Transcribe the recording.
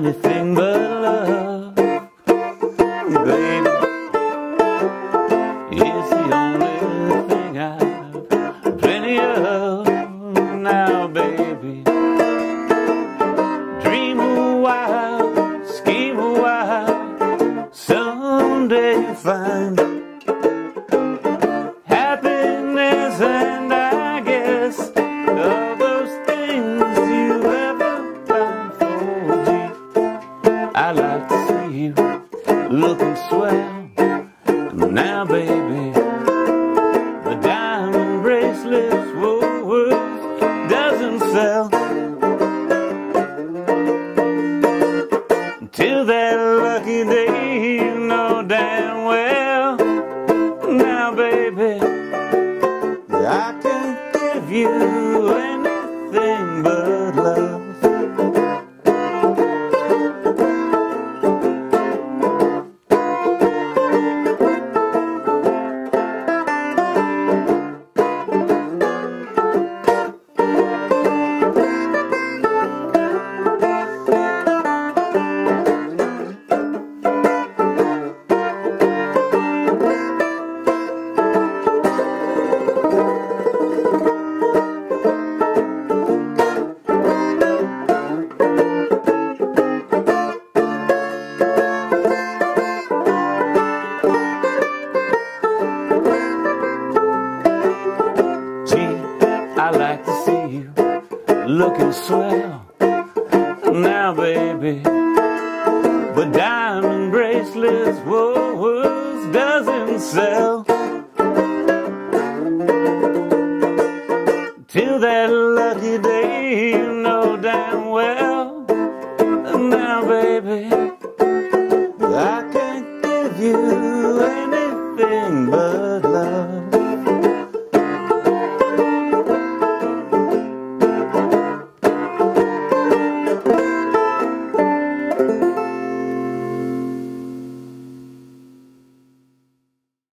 anything but love. Baby, it's the only thing I've plenty of now, baby. Dream a while, scheme a while, someday you'll find happiness, and I guess all those things you ever found for me. I like to see you looking swell now, baby. The diamond bracelets, Woolworths doesn't sell. Till that lucky day, you know damn well now, baby, I can't give you anything but love. I like to see you looking swell now, baby. But diamond bracelets, Woolworths doesn't sell. Till that lucky day, you know damn well now, baby, I can't give you anything but